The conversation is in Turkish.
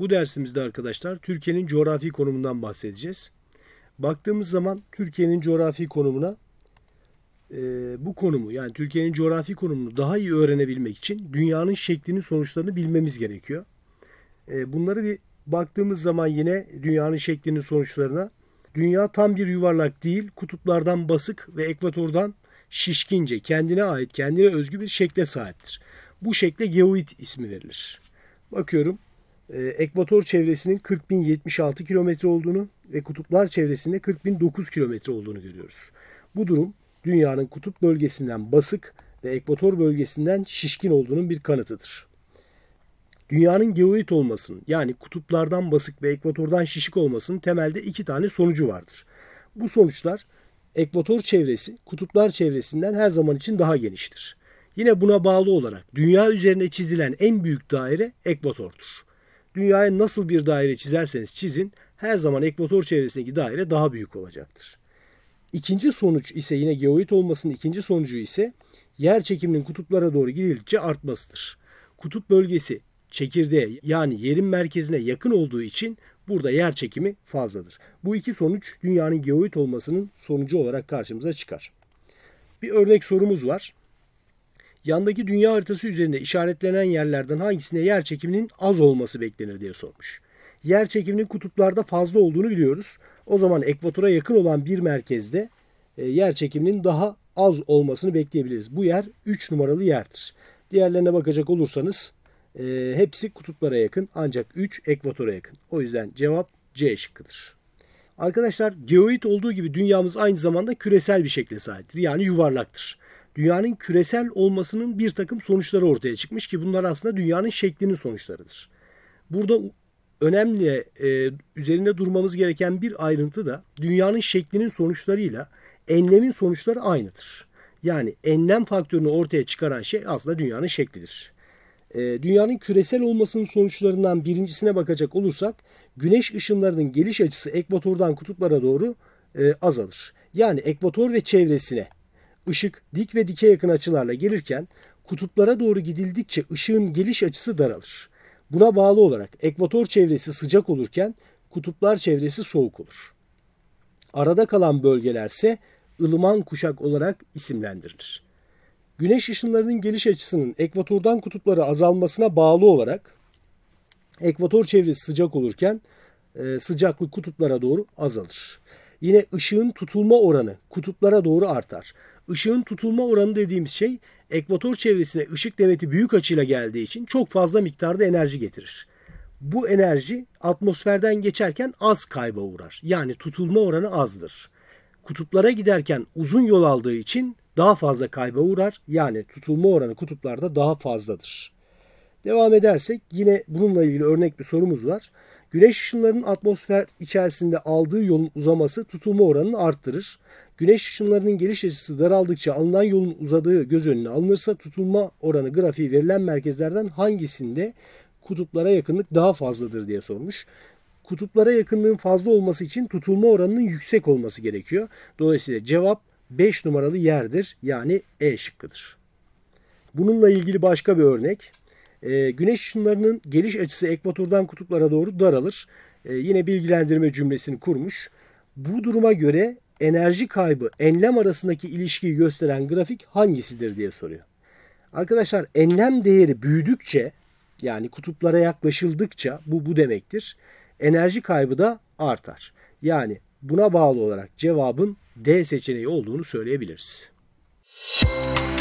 Bu dersimizde arkadaşlar Türkiye'nin coğrafi konumundan bahsedeceğiz. Baktığımız zaman Türkiye'nin coğrafi konumuna bu konumu yani Türkiye'nin coğrafi konumunu daha iyi öğrenebilmek için dünyanın şeklinin sonuçlarını bilmemiz gerekiyor. Bunları bir baktığımız zaman yine dünyanın şeklinin sonuçlarına dünya tam bir yuvarlak değil, kutuplardan basık ve ekvatordan şişkince kendine ait, kendine özgü bir şekle sahiptir. Bu şekle geoid ismi verilir. Bakıyorum. Ekvator çevresinin 40.076 kilometre olduğunu ve kutuplar çevresinde 40.009 kilometre olduğunu görüyoruz. Bu durum dünyanın kutup bölgesinden basık ve ekvator bölgesinden şişkin olduğunun bir kanıtıdır. Dünyanın geoid olmasının yani kutuplardan basık ve ekvatordan şişik olmasının temelde iki tane sonucu vardır. Bu sonuçlar ekvator çevresi kutuplar çevresinden her zaman için daha geniştir. Yine buna bağlı olarak dünya üzerine çizilen en büyük daire ekvatordur. Dünyaya nasıl bir daire çizerseniz çizin her zaman ekvator çevresindeki daire daha büyük olacaktır. İkinci sonuç ise yine geoid olmasının ikinci sonucu ise yer çekiminin kutuplara doğru gidildikçe artmasıdır. Kutup bölgesi çekirdeğe yani yerin merkezine yakın olduğu için burada yer çekimi fazladır. Bu iki sonuç dünyanın geoid olmasının sonucu olarak karşımıza çıkar. Bir örnek sorumuz var. Yandaki dünya haritası üzerinde işaretlenen yerlerden hangisinde yer çekiminin az olması beklenir diye sormuş. Yer çekiminin kutuplarda fazla olduğunu biliyoruz. O zaman ekvatora yakın olan bir merkezde yer çekiminin daha az olmasını bekleyebiliriz. Bu yer 3 numaralı yerdir. Diğerlerine bakacak olursanız hepsi kutuplara yakın ancak 3 ekvatora yakın. O yüzden cevap C şıkkıdır. Arkadaşlar geoid olduğu gibi dünyamız aynı zamanda küresel bir şekle sahiptir. Yani yuvarlaktır. Dünyanın küresel olmasının bir takım sonuçları ortaya çıkmış ki bunlar aslında dünyanın şeklinin sonuçlarıdır. Burada önemli üzerinde durmamız gereken bir ayrıntı da dünyanın şeklinin sonuçlarıyla enlemin sonuçları aynıdır. Yani enlem faktörünü ortaya çıkaran şey aslında dünyanın şeklidir. Dünyanın küresel olmasının sonuçlarından birincisine bakacak olursak güneş ışınlarının geliş açısı ekvatordan kutuplara doğru azalır. Yani ekvator ve çevresine ışık dik ve dike yakın açılarla gelirken kutuplara doğru gidildikçe ışığın geliş açısı daralır. Buna bağlı olarak ekvator çevresi sıcak olurken kutuplar çevresi soğuk olur. Arada kalan bölgelerse ılıman kuşak olarak isimlendirilir. Güneş ışınlarının geliş açısının ekvatordan kutuplara azalmasına bağlı olarak ekvator çevresi sıcak olurken sıcaklık kutuplara doğru azalır. Yine ışığın tutulma oranı kutuplara doğru artar. Işığın tutulma oranı dediğimiz şey ekvator çevresine ışık demeti büyük açıyla geldiği için çok fazla miktarda enerji getirir. Bu enerji atmosferden geçerken az kayba uğrar. Yani tutulma oranı azdır. Kutuplara giderken uzun yol aldığı için daha fazla kayba uğrar. Yani tutulma oranı kutuplarda daha fazladır. Devam edersek yine bununla ilgili örnek bir sorumuz var. Güneş ışınlarının atmosfer içerisinde aldığı yolun uzaması tutulma oranını arttırır. Güneş ışınlarının geliş açısı daraldıkça alınan yolun uzadığı göz önüne alınırsa tutulma oranı grafiği verilen merkezlerden hangisinde kutuplara yakınlık daha fazladır diye sormuş. Kutuplara yakınlığın fazla olması için tutulma oranının yüksek olması gerekiyor. Dolayısıyla cevap 5 numaralı yerdir. Yani E şıkkıdır. Bununla ilgili başka bir örnek. Güneş ışınlarının geliş açısı ekvatordan kutuplara doğru daralır. Yine bilgilendirme cümlesini kurmuş. Bu duruma göre enerji kaybı enlem arasındaki ilişkiyi gösteren grafik hangisidir diye soruyor. Arkadaşlar enlem değeri büyüdükçe yani kutuplara yaklaşıldıkça bu demektir. Enerji kaybı da artar. Yani buna bağlı olarak cevabın D seçeneği olduğunu söyleyebiliriz.